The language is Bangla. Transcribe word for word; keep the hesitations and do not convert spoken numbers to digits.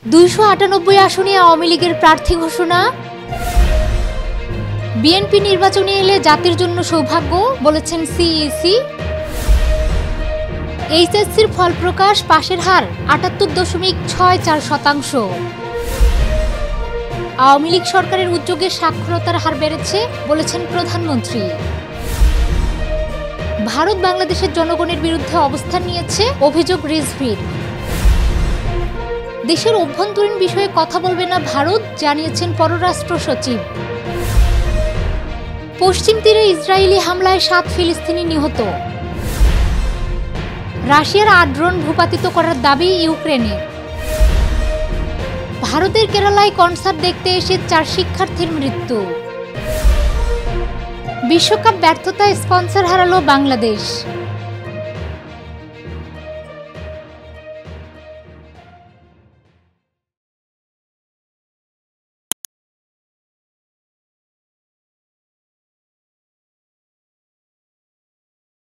দুইশো আটানব্বই আসনে আওয়ামী লীগের প্রার্থী ঘোষণা। বিএনপি নির্বাচনে এলে জাতির জন্য সৌভাগ্য বলেছেন সিইসি। এইচএসসির ফল প্রকাশ, পাশের হার আটাত্তর দশমিক ছয় চার শতাংশ। আওয়ামী লীগ সরকারের উদ্যোগে সাক্ষরতার হার বেড়েছে বলেছেন প্রধানমন্ত্রী। ভারত বাংলাদেশের জনগণের বিরুদ্ধে অবস্থান নিয়েছে, অভিযোগ রিজভির। দেশের অভ্যন্তরীণ বিষয়ে কথা বলবে না ভারত, জানিয়েছেন পররাষ্ট্র সচিব। পশ্চিম তীরে ইসরায়েলি হামলায় সাত ফিলিস্তিনি নিহত। রাশিয়ার আট ড্রোন ভূপাতিত করার দাবি ইউক্রেনের। ভারতের কেরালায় কনসার্ট দেখতে এসে চার শিক্ষার্থীর মৃত্যু। বিশ্বকাপ ব্যর্থতায় স্পন্সর হারালো বাংলাদেশ।